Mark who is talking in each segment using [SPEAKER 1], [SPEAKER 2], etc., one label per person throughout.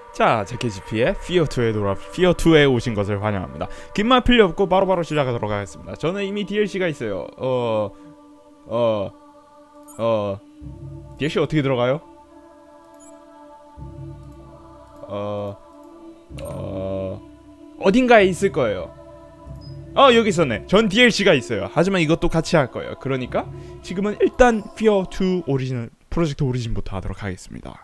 [SPEAKER 1] 자, 제케지피의 피어2에 오신 것을 환영합니다. 긴 말 필요 없고 바로바로 시작하도록 하겠습니다. 저는 이미 DLC가 있어요. DLC 어떻게 들어가요? 어딘가에 있을 거예요. 여기 있었네. 전 DLC가 있어요. 하지만 이것도 같이 할 거예요. 그러니까 지금은 일단 피어2 오리지널 프로젝트 오리진부터 하도록 하겠습니다.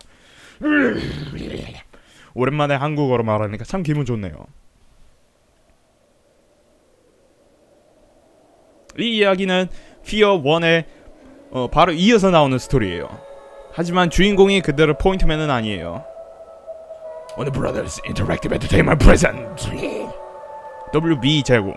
[SPEAKER 1] 오랜만에 한국어로 말하니까 참 기분 좋네요. 이 이야기는 피어 1에 바로 이어서 나오는 스토리예요. 하지만 주인공이 그대로 포인트맨은 아니에요. Warner Brothers Interactive Entertainment Presents WB 제공.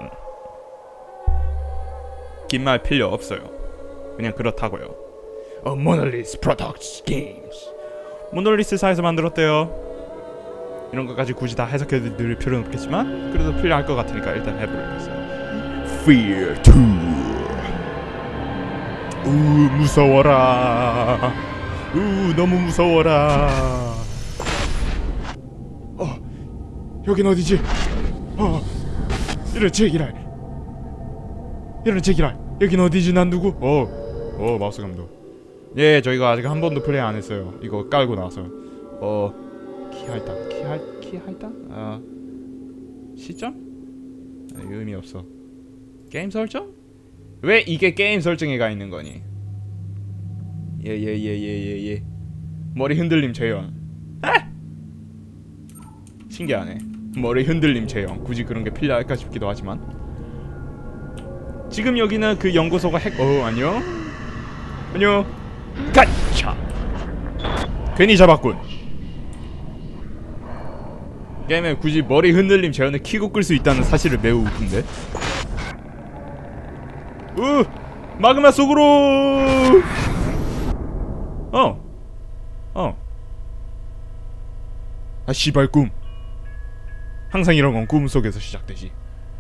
[SPEAKER 1] 긴 말 필요 없어요. 그냥 그렇다고요. Monolith Products Games. 모놀리스사에서 만들었대요. 이런 것까지 굳이 다 해석해 드릴 필요는 없겠지만 그래도 필요할 것 같으니까 일단 해보겠어요. Fear 2. 무서워라. 너무 무서워라. 여긴 어디지? 이런 제기랄. 여긴 어디지? 난 누구? 마우스 감독. 예, 저희가 아직 한 번도 플레이 안 했어요. 이거 깔고 나서. 키할당? 시점? 의미 없어. 게임 설정? 왜 이게 게임 설정에 가 있는 거니? 예. 머리 흔들림 재현. 신기하네. 머리 흔들림 재현. 굳이 그런 게 필요할까 싶기도 하지만. 지금 여기는 그 연구소가 안녕? 가차. 괜히 잡았군. 게임에 굳이 머리 흔들림 재현을 키고 끌 수 있다는 사실을 매우 웃긴데. 마그마 속으로. 씨발 꿈. 항상 이런 건 꿈속에서 시작되지.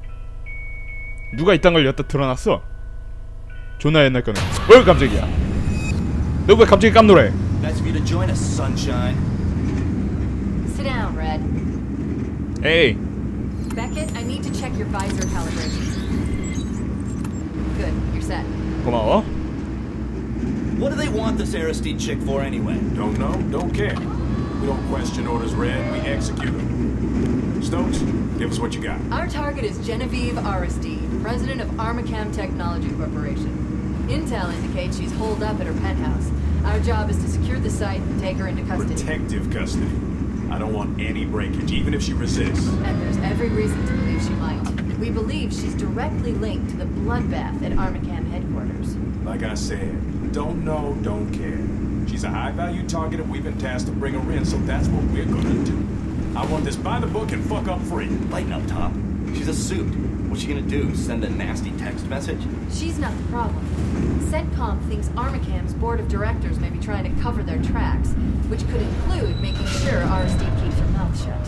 [SPEAKER 1] 누가 이딴 걸 여기다 틀어놨어? 존나 옛날 거네. 깜짝이야. 너 왜 갑자기 깜놀해?
[SPEAKER 2] Nice of you to join us, sunshine.
[SPEAKER 3] Sit down, Red.
[SPEAKER 1] Hey.
[SPEAKER 3] Beckett, I need to check your visor calibration. Good, you're set.
[SPEAKER 1] 고마워.
[SPEAKER 2] What do they want this Aristide chick for anyway?
[SPEAKER 4] Don't know, don't care. We don't question orders, Red. We execute them. Stokes, give us what you got.
[SPEAKER 3] Our target is Genevieve Aristide, president of Armacam Technology Corporation. Intel indicates she's holed up at her penthouse. Our job is to secure the site and take her into custody.
[SPEAKER 4] Protective custody. I don't want any breakage, even if she resists.
[SPEAKER 3] And there's every reason to believe she might. We believe she's directly linked to the bloodbath at Armacam headquarters.
[SPEAKER 4] Like I said, don't know, don't care. She's a high-value target and we've been tasked to bring her in, so that's what we're gonna do. I want this by the book and fuck up free.
[SPEAKER 2] Lighten up, Top. She's a suit. What's she gonna do? Send a nasty text message?
[SPEAKER 3] She's not the problem. CENTCOM thinks Armacam's board of directors may be trying to cover their tracks, which could include making sure Aristide keeps her mouth shut.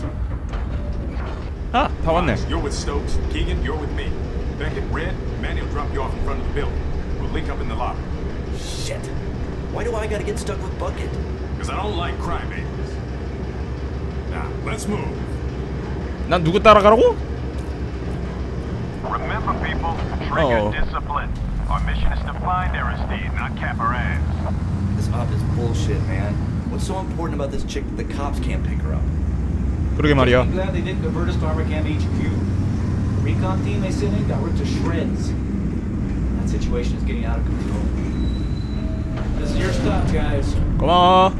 [SPEAKER 1] 다 왔네.
[SPEAKER 4] You're with Stokes. Keegan, you're with me. Beckett, Red, Manny will drop you off in front of the building. We'll link up in the lobby.
[SPEAKER 2] Shit. Why do I gotta get stuck with Bucket?
[SPEAKER 4] Because I don't like crybabies. Now, let's move.
[SPEAKER 1] 난 누구 따라가라고?
[SPEAKER 5] Remember, people, trigger discipline. Our mission is to find Aristide, not cap her ass.
[SPEAKER 2] This op is bullshit, man. What's so important about this chick that the cops can't pick her up?
[SPEAKER 1] 그러게 말이야.
[SPEAKER 6] I'm glad they didn't divert us to Armacam HQ. The recon team they sent in got ripped to shreds. That situation is getting out of control. This is your stop, guys.
[SPEAKER 1] 고마워.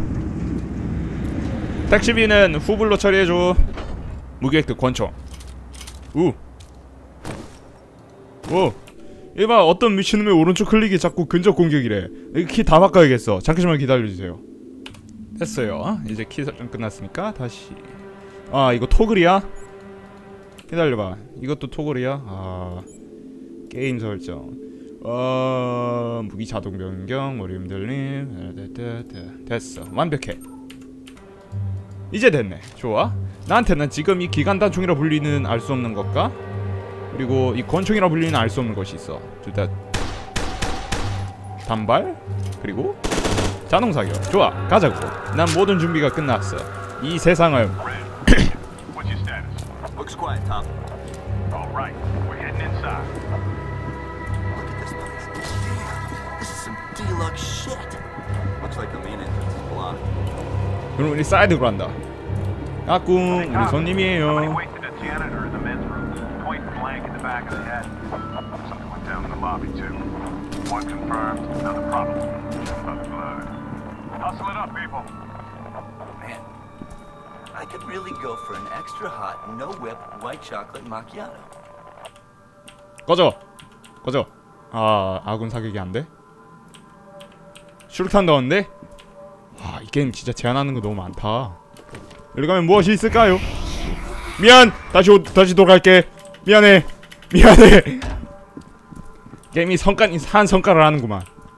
[SPEAKER 1] 택시비는 후불로 처리해줘. 무기획득 권총. 이봐, 어떤 미친놈의 오른쪽 클릭이 자꾸 근접 공격이래. 이 키 다 바꿔야겠어. 잠시만 기다려주세요. 됐어요. 이제 키 설정 끝났으니까 다시. 이거 토글이야? 기다려봐. 이것도 토글이야? 게임 설정. 무기 자동 변경, 머리 흔들림. 됐어. 완벽해. 이제 됐네. 좋아. 나한테는 지금 이 기관단총이라 불리는 알 수 없는 것과 그리고 이 권총이라 불리는 알 수 없는 것이 있어. 일단 단발 그리고 자동사격. 좋아, 가자고. 난 모든 준비가 끝났어. 이 세상을
[SPEAKER 2] Looks quiet, Top.
[SPEAKER 5] All right, we're heading inside.
[SPEAKER 2] Look at this place. Damn, this is some deluxe shit. Looks like the main entrance is blocked.
[SPEAKER 1] 그럼 우리 사이드로 간다. 까꿍 우리
[SPEAKER 5] Somebody
[SPEAKER 1] 손님이에요.
[SPEAKER 5] wasted a janitor in the men's room. Point blank in the back of the head. Something went down in the lobby too. One confirmed, another probable. Other blood. Hustle it up, people.
[SPEAKER 2] Man, I could really go for an extra hot, no whip, white chocolate macchiato.
[SPEAKER 1] 꺼져. 꺼져. 아 아군 사격이 안 돼? 슈루탄 넣었는데? 아 이 게임 진짜 제한하는 거 너무 많다. 여기 가면 무엇이 있을까요? 미안! 다시 돌아갈게. 미안해. 게임이 한 성과를 하는구만.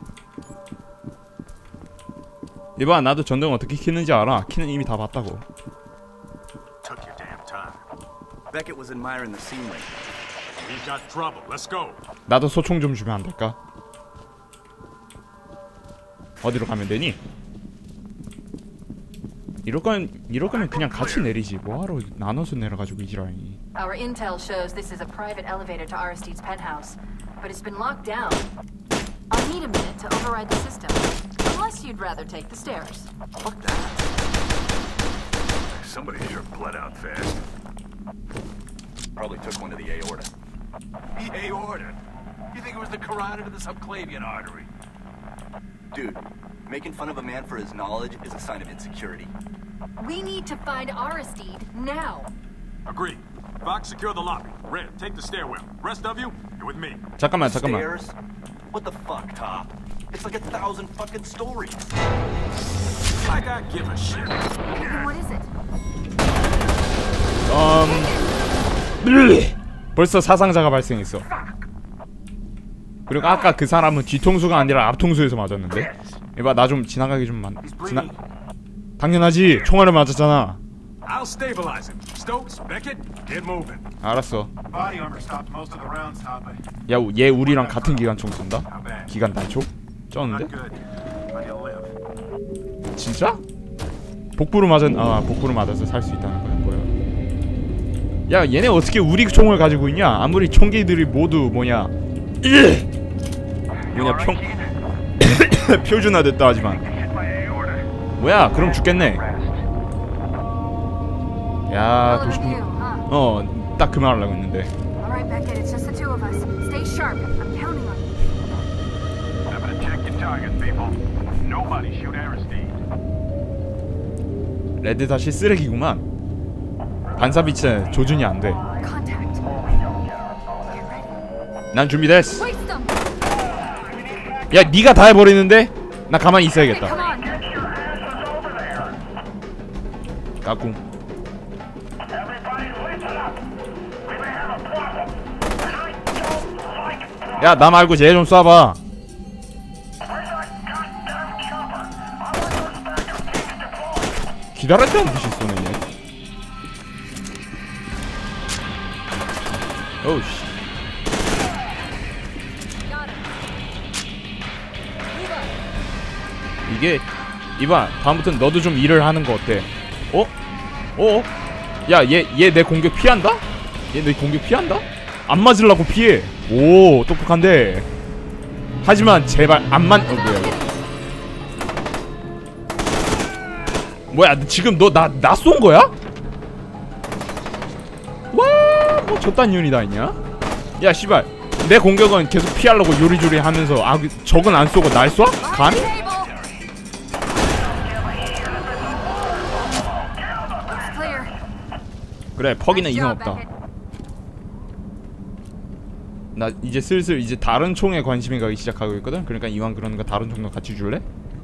[SPEAKER 1] 이봐 나도 전등 어떻게 키는지 알아. 키는 이미 다 봤다고.
[SPEAKER 5] Took your damn time.
[SPEAKER 2] Beckett was admiring the scenery.
[SPEAKER 5] We got trouble. Let's go.
[SPEAKER 1] 나도 소총 좀 주면 안 될까? 어디로 가면 되니? 이럴 거면 그냥 같이 내리지. 뭐하러 나눠서 내려가지고 이지라니.
[SPEAKER 3] Our intel shows this is a private elevator to Aristide's penthouse, but it's been locked down. I'll need a minute to override the system, unless you'd rather take the stairs.
[SPEAKER 2] Fuck that.
[SPEAKER 5] Somebody sure bled out fast.
[SPEAKER 2] Probably took one to the aorta.
[SPEAKER 5] The aorta? You think it was the carotid of the subclavian artery?
[SPEAKER 2] Dude, making fun of a man for his knowledge is a sign of insecurity.
[SPEAKER 3] We need to find Aristide now.
[SPEAKER 5] Agreed. Fox, secure the lobby. Red, take the stairwell. Rest of you, you're with me.
[SPEAKER 1] 잠깐만.
[SPEAKER 2] Stairs? What the fuck, Top? It's like 1,000 fucking stories.
[SPEAKER 5] Like I give a shit.
[SPEAKER 3] What is it?
[SPEAKER 1] 벌써 사상자가 발생했어. 그리고 아까 그 사람은 뒤통수가 아니라 앞통수에서 맞았는데. 이봐 나 좀 지나가기 좀 당연하지. 총알을 맞았잖아.
[SPEAKER 5] I'll stabilize him. Stokes, Beckett, get moving.
[SPEAKER 1] 알았어.
[SPEAKER 5] Body armor stopped most of the rounds, Top.
[SPEAKER 1] 야 얘 우리랑 같은 기관총 쏜다? 기관 단총? 쩌는데?
[SPEAKER 5] Good. But he'll live.
[SPEAKER 1] 진짜? 복부로 맞아서 살 수 있다는 거야. 야 얘네 어떻게 우리 총을 가지고 있냐? 아무리 총기들이 모두 표준화됐다 하지만 뭐야 그럼 죽겠네. 야 도시군. 딱 그 말 하려고 했는데.
[SPEAKER 3] Alright, Beckett, it's just the two of us. Stay sharp. I'm counting on you.
[SPEAKER 5] Remember to check your targets, people. Nobody shoot Aristide.
[SPEAKER 1] 레드 다시 쓰레기구만. 반사빛에 조준이 안 돼.
[SPEAKER 3] Contact. Get ready.
[SPEAKER 1] 난 준비됐어.
[SPEAKER 3] Waste them.
[SPEAKER 1] 야 네가 다 해버리는데? 나 가만히
[SPEAKER 3] Come
[SPEAKER 1] 있어야겠다.
[SPEAKER 3] on.
[SPEAKER 1] 까꿍. 야 나 말고 쟤 좀 쏴봐. 기다렸다는 듯이 쏘네 얘. 오우 씨. 이게 이봐 다음부터는 너도 좀 일을 하는 거 어때? 야 얘 내 공격 피한다? 얘 내 공격 피한다? 안 맞으려고 피해. 오 똑똑한데. 하지만 제발 뭐야 지금 너 나 쏜 거야? 와 뭐 저딴 년이 다 있냐? 야 씨발 내 공격은 계속 피하려고 요리조리 하면서 적은 안 쏘고 날 쏴? 감히? 그래 퍽이는 이상 없다. 나 이제 슬슬 이제 다른 총에 관심이 가기 시작하고 있거든. 그러니까 이왕 그러는 거 다른 총도 같이 줄래?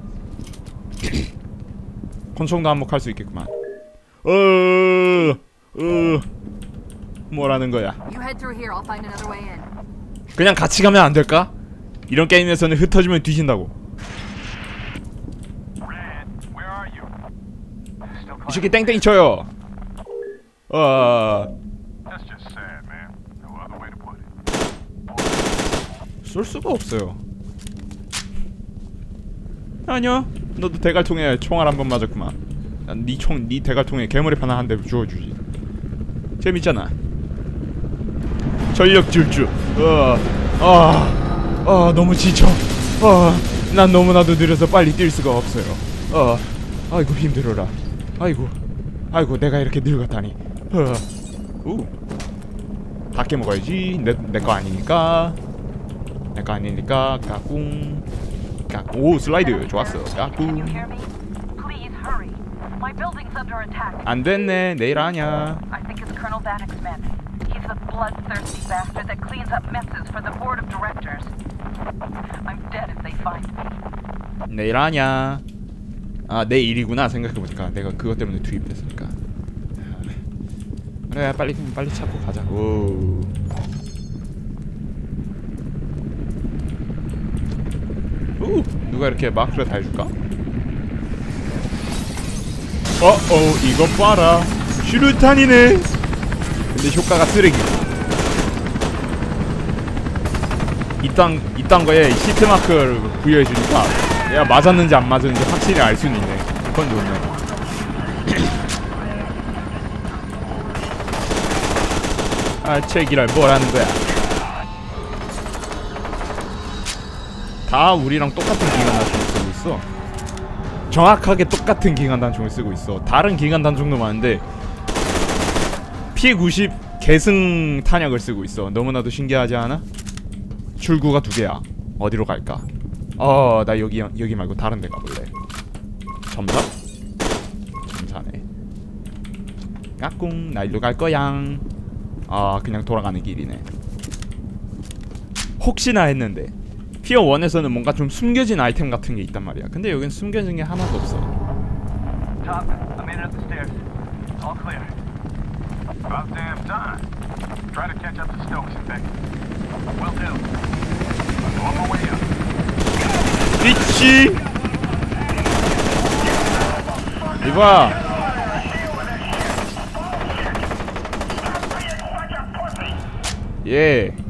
[SPEAKER 1] 권총도 한몫할 수 있겠구만. 뭐라는 거야? 그냥 같이 가면 안 될까? 이런 게임에서는 흩어지면 뒤진다고. 이 새끼 땡땡이 쳐요. 쏠 수가 없어요. 아니요, 너도 대갈통에 총알 한 번 맞았구만. 네 대갈통에 개머리판 한 대 주워주지. 재밌잖아. 전력 질주. 너무 지쳐. 난 너무나도 느려서 빨리 뛸 수가 없어요. 아이고 힘들어라. 아이고 내가 이렇게 늙었다니. 다 깨먹어야지. 내 거 아니니까. 내 거 아니니까. 까꿍. 오 슬라이드 좋았어. 까꿍. 안 됐네. 내일 하냐.
[SPEAKER 7] I think it's Colonel Vanek's men. He's the bloodthirsty bastard that cleans up messes for the board of directors. I'm dead if they find me.
[SPEAKER 1] 내일 하냐. 아 내일이구나. 생각해보니까 내가 그것 때문에 투입됐으니까. 그래 빨리 찾고 가자. 오. 누가 이렇게 마크를 다 해줄까? 이거 봐라. 슈루탄이네. 근데 효과가 쓰레기. 이딴 거에 히트마크를 부여해주니까 내가 맞았는지 안 맞았는지 확실히 알 수는 있네. 그건 좋네. 책이랄 뭐라는 거야. 다 우리랑 똑같은 기관단총을 쓰고 있어. 정확하게 똑같은 기관단총을 쓰고 있어. 다른 기관단총도 많은데 P90 계승 탄약을 쓰고 있어. 너무나도 신기하지 않아? 출구가 2개야. 어디로 갈까? 나 여기 말고 다른 데 가볼래. 점사? 점사네. 까꿍 나 일로 갈 거야. 그냥 돌아가는 길이네. 혹시나 했는데 피어 1에서는 뭔가 좀 숨겨진 아이템 같은 게 있단 말이야. 근데 여긴 숨겨진 게 하나도 없어.
[SPEAKER 5] Top, I made it up the stairs. All clear. About damn time. Try to catch up to Stokes and Beck. Will do. I'm on my way up.
[SPEAKER 1] 미치. 이봐. 예.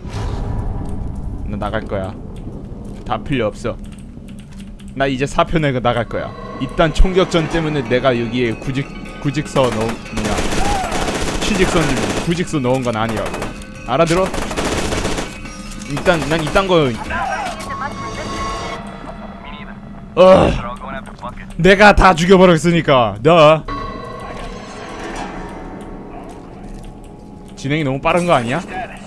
[SPEAKER 1] 나 나갈 거야. 다 필요 없어. 나 이제 4표 내고 나갈 거야. 일단 총격전 때문에 내가 여기에 구직서 구직서 넣은 건 아니라고. 알아들어? 난 이딴 거. 내가 다 죽여버렸으니까. 진행이 너무 빠른 거 아니야?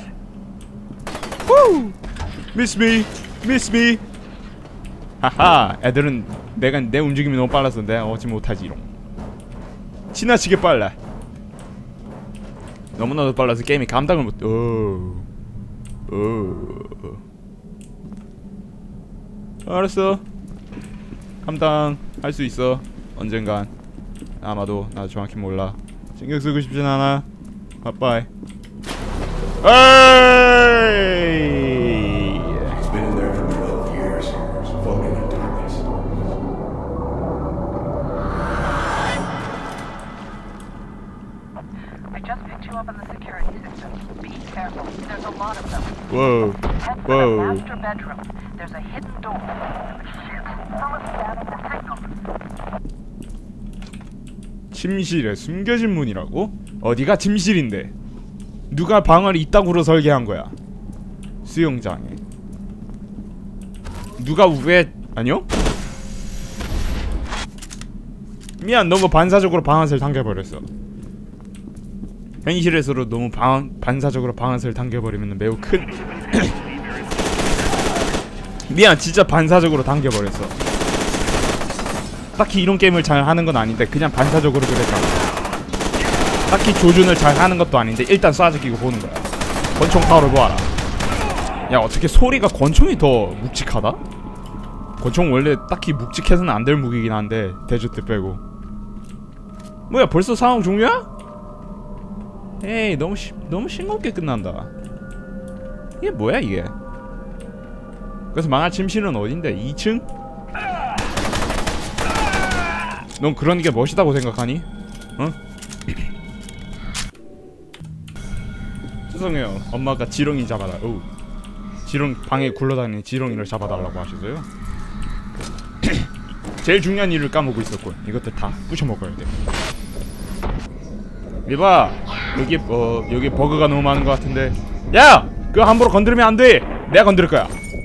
[SPEAKER 1] 후! Miss me. 하하, 애들은 내 움직임이 너무 빨라서 내가 어찌 못하지롱. 지나치게 빨라. 너무나도 빨라서 게임이 감당을 못. 알았어. 감당할 수 있어. 언젠간. 아마도 나도 정확히 몰라. 신경 쓰고 싶진 않아. 바이바이. 에이.
[SPEAKER 8] It's been in there for 12 years, floating in darkness.
[SPEAKER 7] I just picked you up on the security system. Be careful. There's a lot of them.
[SPEAKER 1] Whoa.
[SPEAKER 7] Head for the master bedroom. There's a hidden door. Shit. Someone's jamming the signal.
[SPEAKER 1] 침실에 숨겨진 문이라고? 어디가 침실인데? 누가 방을 이따구로 설계한 거야? 수영장에. 누가 왜? 아니요? 미안, 너무 반사적으로 방아쇠를 당겨버렸어. 현실에서도 너무 반사적으로 방아쇠를 당겨버리면 매우 큰 미안, 진짜 반사적으로 당겨버렸어. 딱히 이런 게임을 잘 하는 건 아닌데 그냥 반사적으로 그랬잖아. 딱히 조준을 잘 하는 것도 아닌데 일단 쏴서 끼고 보는 거야. 권총 파워를 보아라. 야, 어떻게 소리가 권총이 더 묵직하다? 권총 원래 딱히 묵직해서는 안 될 무기긴 한데 데저트 빼고. 뭐야, 벌써 상황 종료야? 에이, 너무 싱겁게 끝난다. 이게 뭐야 이게? 그래서 망할 침실은 어딘데? 2층? 넌 그런 게 멋있다고 생각하니? 어? 죄송해요. 엄마가 지렁이 잡아라. 오. 지렁 방에 굴러다니는 지렁이를 잡아달라고 하셔서요. 제일 중요한 일을 까먹고 있었군. 이것들 다 부셔먹어야 돼. 이봐. 여기 버그가 너무 많은 것 같은데. 야! 그거 함부로 건드리면 안 돼! 내가 건드릴 거야.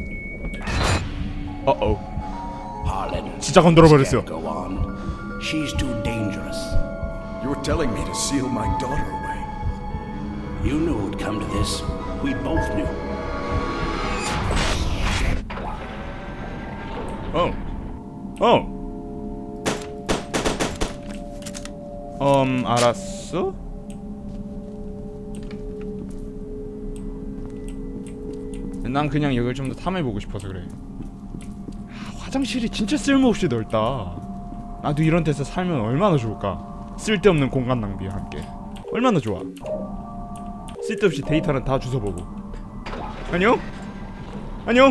[SPEAKER 1] 진짜 건드려 버렸어.
[SPEAKER 8] Go on. She's too dangerous. You were telling me to seal my daughter away. You knew it would come to this. We both knew.
[SPEAKER 1] 알았어? 난 그냥 여길 좀 더 탐해보고 싶어서 그래. 화장실이 진짜 쓸모없이 넓다. 나도 이런 데서 살면 얼마나 좋을까. 쓸데없는 공간 낭비와 함께 얼마나 좋아. 쓸데없이 데이터는 다 주워보고. 안녕? 안녕?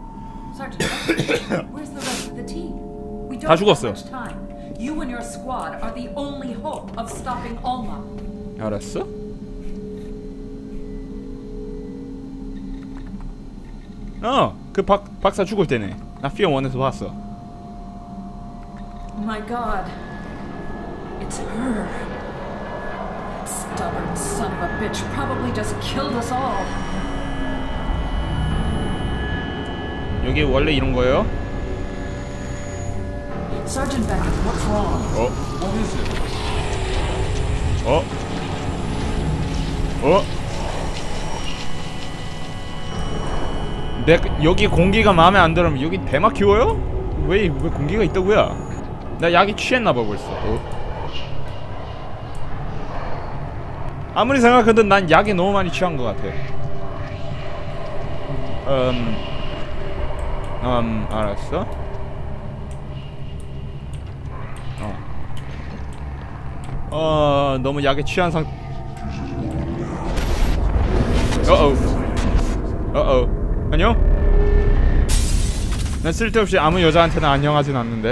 [SPEAKER 9] Where's the rest of the team? We
[SPEAKER 1] 다
[SPEAKER 9] don't have
[SPEAKER 1] 죽었어.
[SPEAKER 9] much time. You and your squad are the only hope of stopping Alma.
[SPEAKER 1] 알았어? 그 박사 죽을 때네. 나 피어 1에서 봤어.
[SPEAKER 9] My God, it's her. That stubborn son of a bitch probably just killed us all.
[SPEAKER 1] 여기 원래 이런 거예요?
[SPEAKER 9] Sergeant Beckett, what's wrong?
[SPEAKER 4] What is it?
[SPEAKER 1] 여기 공기가 마음에 안 들으면 여기 대마 키워요? 왜 공기가 있다고요? 나 약이 취했나봐 벌써. 아무리 생각해도 난 약에 너무 많이 취한 것 같아. 알았어? 너무 약에 취한 상. 안녕? 난 쓸데없이 아무 여자한테나 안녕하진 않는데.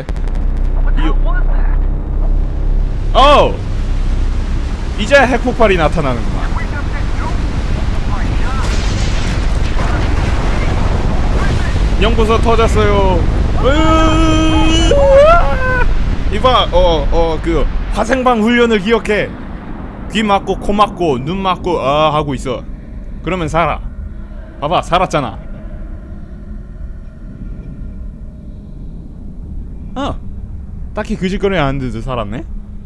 [SPEAKER 1] 이제 핵폭발이 나타나는구만. 연구소 터졌어요. 이봐, 그 화생방 훈련을 기억해. 귀 막고 코 막고 눈 막고 하고 있어. 그러면 살아. 봐봐, 살았잖아. 딱히 그 짓거리 안 했는데도 살았네?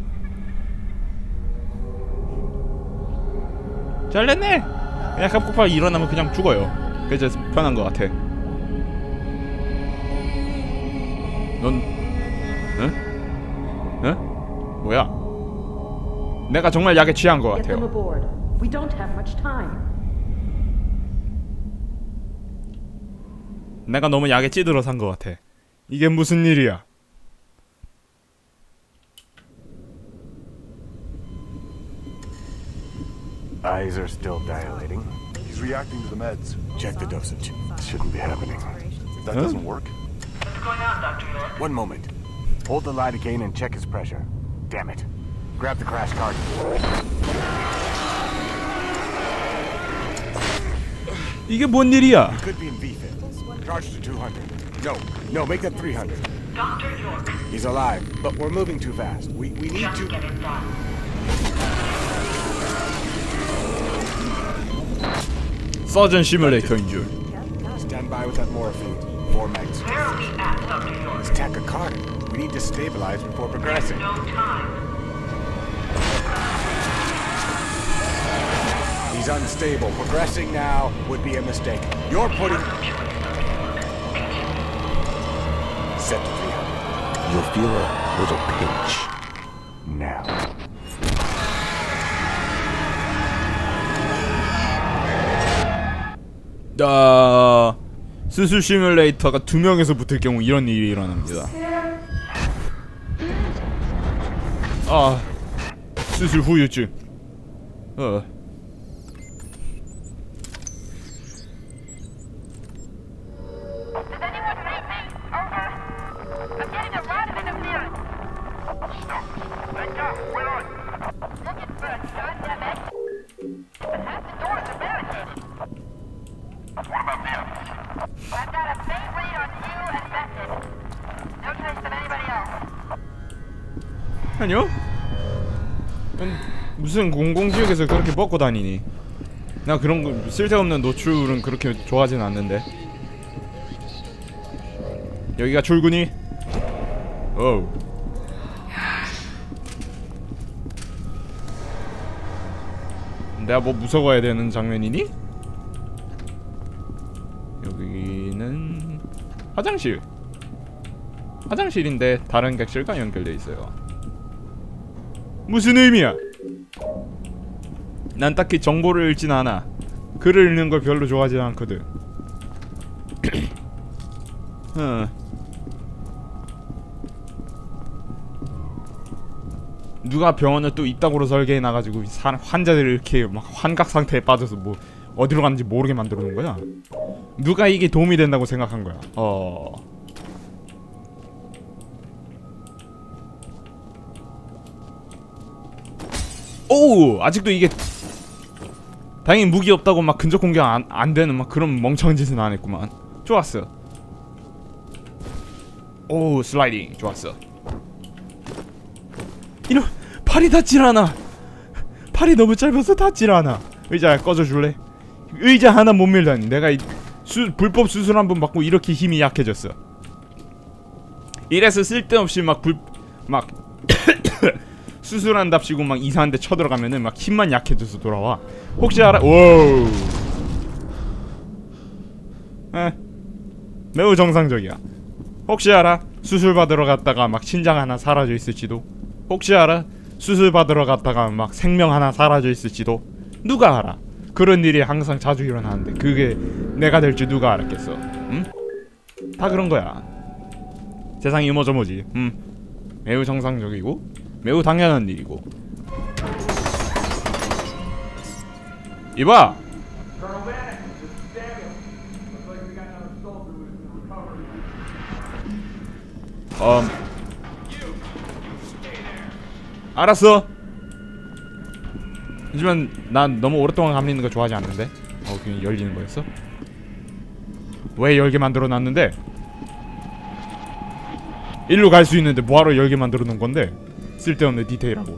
[SPEAKER 1] 잘됐네! 그냥 핵폭발 일어나면 그냥 죽어요. 그게 진짜 편한 것 같아. 넌... 뭐야? 내가 정말 약에 취한 것 같아요.
[SPEAKER 9] We don't have much time.
[SPEAKER 1] 내가 너무 약에 찌들어 산 것 같아. 이게 무슨 일이야?
[SPEAKER 5] Eyes are still dilating.
[SPEAKER 8] He's reacting to the meds.
[SPEAKER 5] Check the dosage. Shouldn't be happening.
[SPEAKER 8] If that doesn't work,
[SPEAKER 7] What's going on, Dr. York?
[SPEAKER 5] One moment. Hold the lidocaine and check his pressure. Damn it. Grab the crash cart.
[SPEAKER 1] 이게 뭔 일이야?
[SPEAKER 5] Could be in VFib. Charge to 200. No, make that 300.
[SPEAKER 7] Dr. York.
[SPEAKER 5] He's alive, but we're moving too fast. We need
[SPEAKER 7] Just
[SPEAKER 5] to...
[SPEAKER 7] get it done.
[SPEAKER 1] 서전 시뮬레이터인 줄.
[SPEAKER 5] Stand by with that morphine. 4 megs.
[SPEAKER 7] Where are we at, Dr. York?
[SPEAKER 5] It's tachycardic. We need to stabilize before progressing.
[SPEAKER 7] No time.
[SPEAKER 5] He's unstable. Progressing now would be a mistake. You're putting... Set to 300.
[SPEAKER 8] you'll feel a little pinch.
[SPEAKER 5] Now.
[SPEAKER 1] 수술 시뮬레이터가 2명에서 붙을 경우 이런 일이 일어납니다. 수술 후유증.
[SPEAKER 7] Does anyone read me? Over. I'm getting a lot of interference. Stop. Let go. Where are you? Looking for a goddammit. But half the doors are barricaded.
[SPEAKER 5] What about the others?
[SPEAKER 7] I've got a faint read on you and Method. No trace of anybody else.
[SPEAKER 1] 아니요? 무슨 공공지역에서 그렇게 먹고 다니니? 나 그런 거 쓸데없는 노출은 그렇게 좋아하진 않는데. 여기가 출구니? 어우. 내가 뭐 무서워야 되는 장면이니? 여기는 화장실. 화장실인데 다른 객실과 연결돼 있어요. 무슨 의미야? 난 딱히 정보를 읽진 않아. 글을 읽는 걸 별로 좋아하지 않거든. 누가 병원을 또 이따구로 설계해놔가지고 환자들을 이렇게 막 환각 상태에 빠져서 뭐 어디로 갔는지 모르게 만들어 놓은 거야? 누가 이게 도움이 된다고 생각한 거야? 오! 아직도 이게 다행히 무기 없다고 막 근접 공격 안 되는 막 그런 멍청한 짓은 안 했구만. 좋았어. 오, 슬라이딩 좋았어. 이런 팔이 닿질 않아. 팔이 너무 짧아서 닿질 않아. 의자 꺼져줄래? 의자 하나 못 밀다니. 내가 불법 수술 한 번 받고 이렇게 힘이 약해졌어. 이래서 쓸데없이 막 수술한답시고 막 이상한 데 쳐들어가면은 막 힘만 약해져서 돌아와. 혹시 알아? 오우. 매우 정상적이야. 혹시 알아? 수술 받으러 갔다가 막 신장 하나 사라져 있을지도. 혹시 알아? 수술 받으러 갔다가 막 생명 하나 사라져 있을지도. 누가 알아? 그런 일이 항상 자주 일어나는데 그게 내가 될 줄 누가 알았겠어? 응? 다 그런 거야. 세상이 이모저모지. 매우 정상적이고 매우 당연한 일이고. 이봐! 알았어. 하지만 난 너무 오랫동안 가만히 있는 거 좋아하지 않는데. 그냥 열리는 거였어? 왜 열게 만들어 놨는데? 일로 갈 수 있는데 뭐하러 열게 만들어 놓은 건데? 쓸데없는 디테일하고.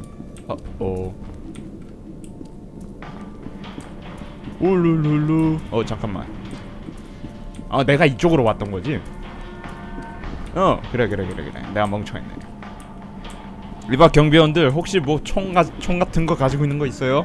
[SPEAKER 1] 울룰룰루. 잠깐만. 내가 이쪽으로 왔던 거지? 그래. 내가 멍청했네. 리바 경비원들 혹시 뭐 총 같은 거 가지고 있는 거 있어요?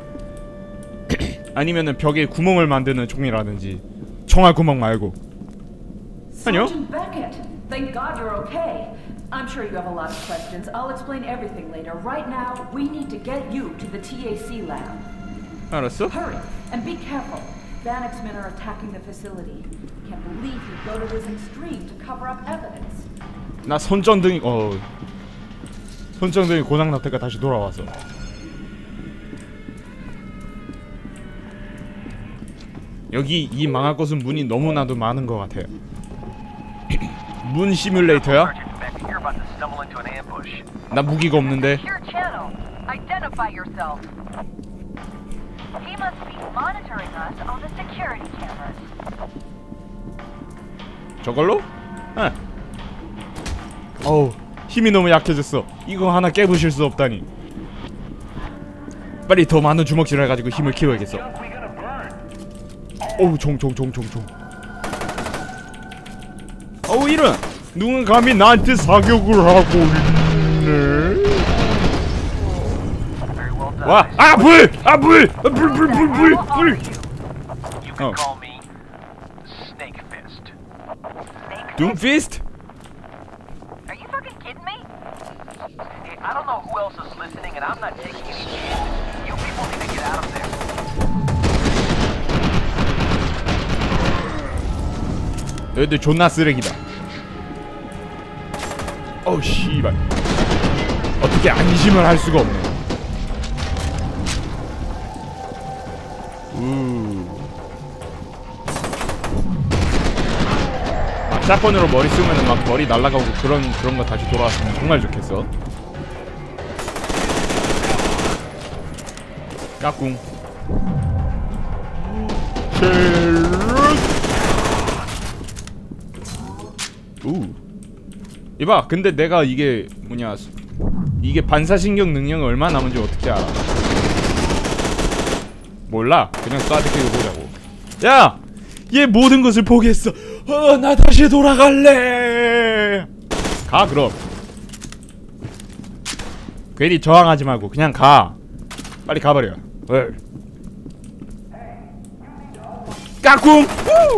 [SPEAKER 1] 아니면은 벽에 구멍을 만드는 총이라든지. 총알 구멍 말고. 아니요?
[SPEAKER 9] Thank God you're okay. I'm sure you have a lot of questions. I'll explain everything later. Right now, we need to get you to the TAC lab.
[SPEAKER 1] 알았어?
[SPEAKER 9] Hurry, and be careful. Vanixmen are attacking the facility. Can't believe you go to this extreme to cover up evidence.
[SPEAKER 1] 나 손전등이 손전등이 고장났다가 다시 돌아와서. 여기 이 망할 것은 문이 너무나도 많은 것 같아요. 문 시뮬레이터야? 나 무기가 없는데. 저걸로? 어우, 힘이 너무 약해졌어. 이거 하나 깨부실 수 없다니. 빨리 더 많은 주먹질을 해가지고 힘을 키워야겠어. 어우, 종. 어우, 이런! 누군가 감히 나한테 사격을 하고 있네. 와! 불! 불! Doomfist?
[SPEAKER 7] Are you fucking kidding me? I don't know who else is listening, and I'm not taking any chances. You people need to get out of there.
[SPEAKER 1] 너희들 존나 쓰레기다. 어우 씨발. 어떻게 안심을 할 수가 없네. 샷건으로 머리 쓰면은 막 머리 날아가고 그런 거 다시 돌아왔으면 정말 좋겠어. 까꿍. 이봐, 근데 내가 이게 뭐냐 이게 반사신경 능력이 얼마나 남은지 어떻게 알아? 몰라. 그냥 쏴대기고 보자고. 야! 얘 모든 것을 포기했어. 나 다시 돌아갈래. 가 그럼. 괜히 저항하지 말고 그냥 가. 빨리 가버려. 까꿍!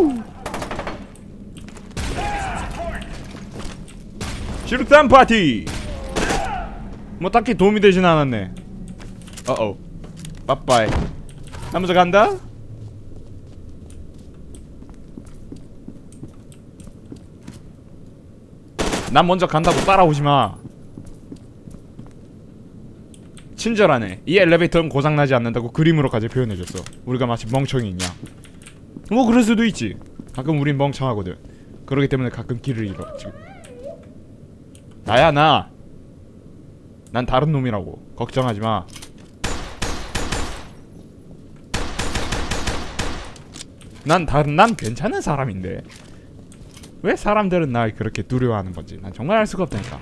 [SPEAKER 1] 시루탄 파티! 뭐 딱히 도움이 되진 않았네. 어어. 빠빠이. 나 먼저 간다? 난 먼저 간다고 따라오지마. 친절하네. 이 엘리베이터는 고장나지 않는다고 그림으로까지 표현해줬어. 우리가 마치 멍청이 있냐. 뭐 그럴 수도 있지. 가끔 우린 멍청하거든. 그러기 때문에 가끔 길을 잃어. 지금 나야 나. 난 다른 놈이라고. 걱정하지마. 난 괜찮은 사람인데 왜 사람들은 날 그렇게 두려워하는 건지 난 정말 알 수가 없다니까.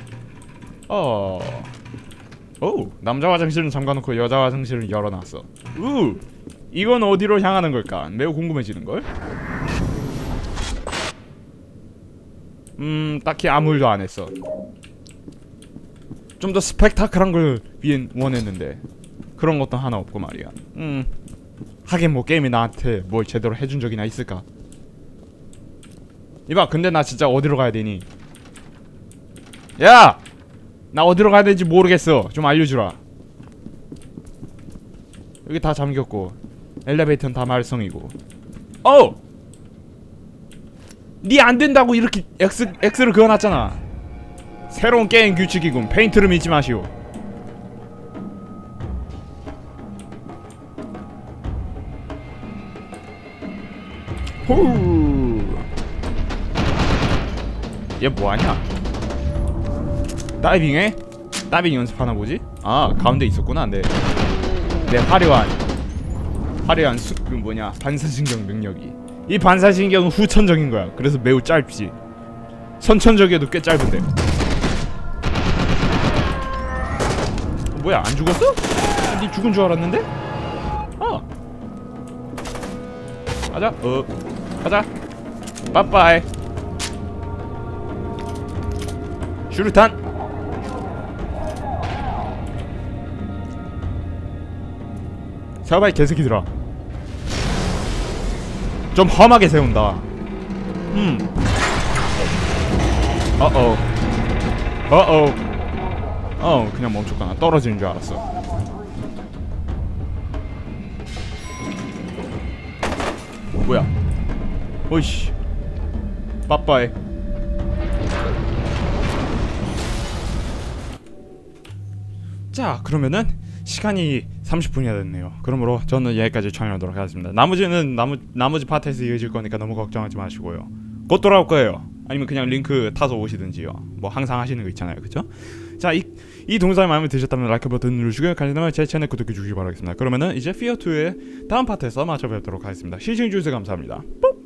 [SPEAKER 1] 오, 남자 화장실은 잠가놓고 여자 화장실은 열어놨어. 이건 어디로 향하는 걸까? 매우 궁금해지는걸? 딱히 아무 일도 안 했어. 좀 더 스펙타클한 걸 원했는데 그런 것도 하나 없고 말이야. 하긴 뭐 게임이 나한테 뭘 제대로 해준 적이나 있을까? 이봐, 근데 나 진짜 어디로 가야 되니? 야! 나 어디로 가야 되는지 모르겠어. 좀 알려주라. 여기 다 잠겼고 엘리베이터는 다 말썽이고. 니 안된다고 이렇게 X를 그어놨잖아. 새로운 게임 규칙이군. 페인트를 믿지 마시오. 얘 뭐하냐? 다이빙해? 다이빙 연습하나 보지? 아, 가운데 있었구나. 내 화려한 그 뭐냐 반사신경 능력이. 이 반사신경은 후천적인 거야. 그래서 매우 짧지. 선천적이어도 꽤 짧은데. 뭐야, 안 죽었어? 니 죽은 줄 알았는데? 가자. 가자. 빠빠이. 슈루탄. 세워봐 이 개새끼들아. 좀 험하게 세운다. 그냥 멈췄구나. 떨어지는 줄 알았어. 뭐야? 오이씨. 빠빠이. 자, 그러면은 시간이 30분이나 됐네요. 그러므로 저는 여기까지 촬영하도록 하겠습니다. 나머지 파트에서 이어질 거니까 너무 걱정하지 마시고요. 곧 돌아올 거예요. 아니면 그냥 링크 타서 오시든지요. 뭐 항상 하시는 거 있잖아요, 그쵸? 자, 이 동영상이 마음에 드셨다면 라이크 버튼 누르시고요. 관련하면 제 채널 구독해 주시기 바라겠습니다. 그러면은 이제 피어2의 다음 파트에서 마저 뵙도록 하겠습니다. 시청해주셔서 감사합니다. 뽀!